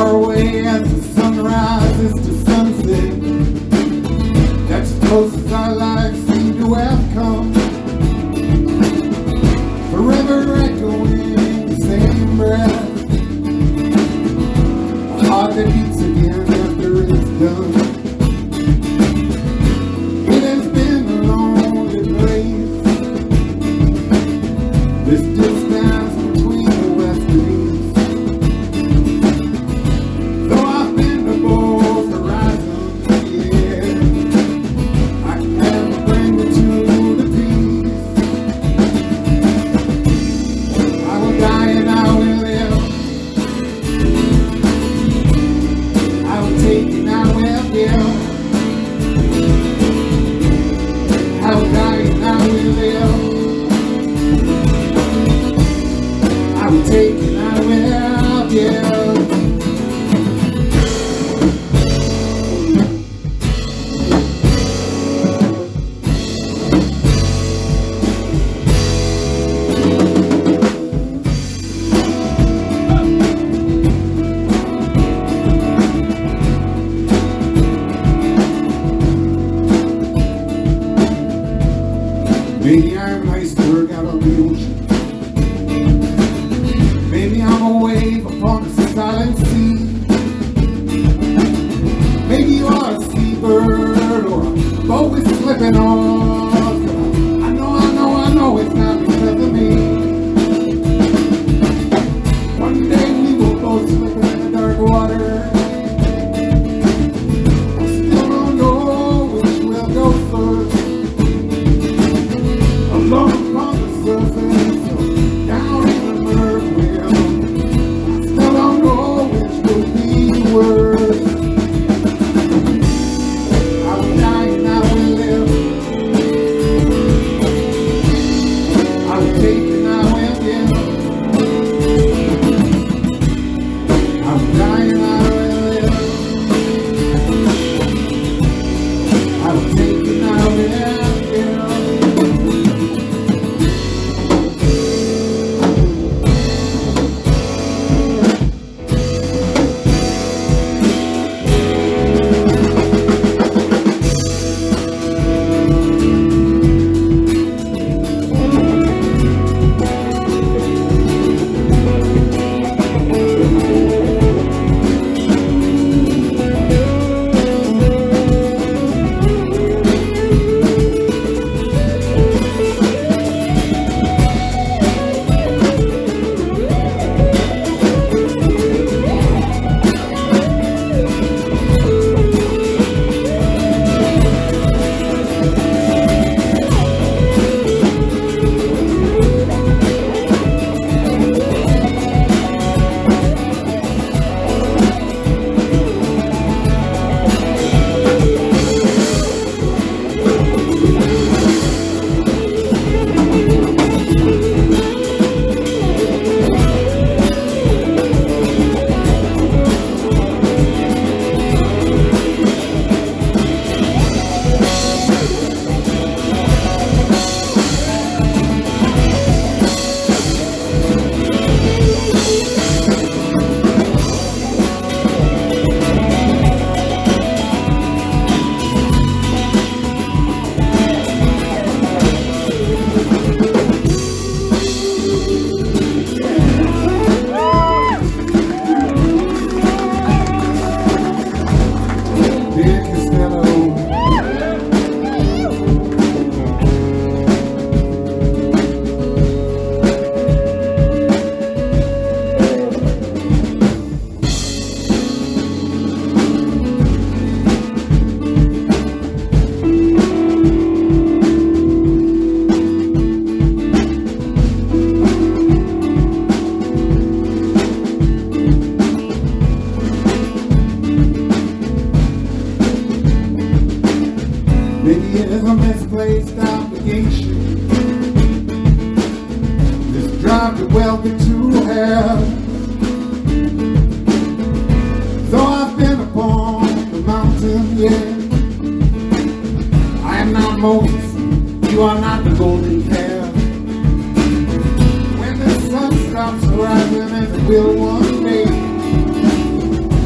far away as the sun rises to sunset. That's as close as our lives seem to have come. Forever echoing in the same breath, a heart that beats again after it's done. It has been a lonely place, this distance between the west and east. Though I've been to both horizons, yeah, I can never bring the two to peace. I will die and I will live, I will take and I will give. I will die and I will live, I will take and I will give. Maybe I'm an iceberg out on the ocean. Maybe I'm a wave upon the silent sea. Maybe you are a seabird or a Boise slipping off. I know it's not because of me. One day we will both slip in the dark water. I still don't know which will go first. Alone upon the surface, or down in the murk well, I still don't know which will be worse. I will die and I will live, I will take and I will give. I will die and I will live, I will take and I will give. Maybe it is a misplaced obligation, this drive to welcome to hell. Though I've been upon the mountain, yeah, I am not Moses, you are not the golden calf. When the sun stops rising as it will one day,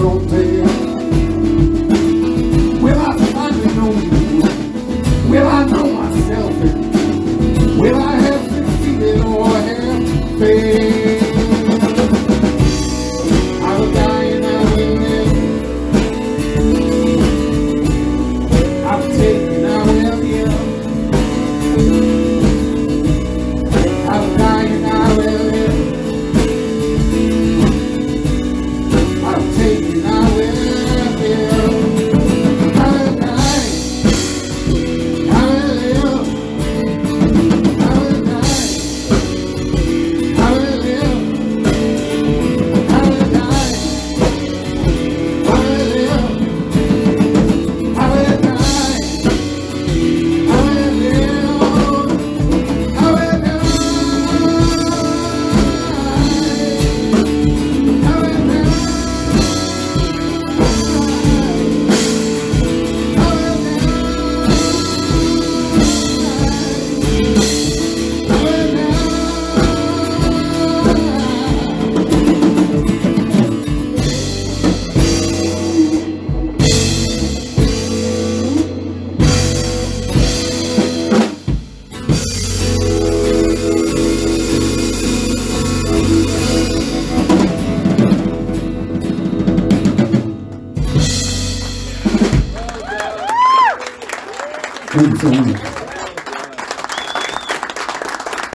own tail. Will I finally know you? Will I know myself? And will I have succeeded or have failed? I will die and I will live. I will take and I will give. I will die and I will live. I will take and I will give. I will die. I will live. I will die. I will live. I will die. I will live. I will die. I will live. I will die. Thank you so much.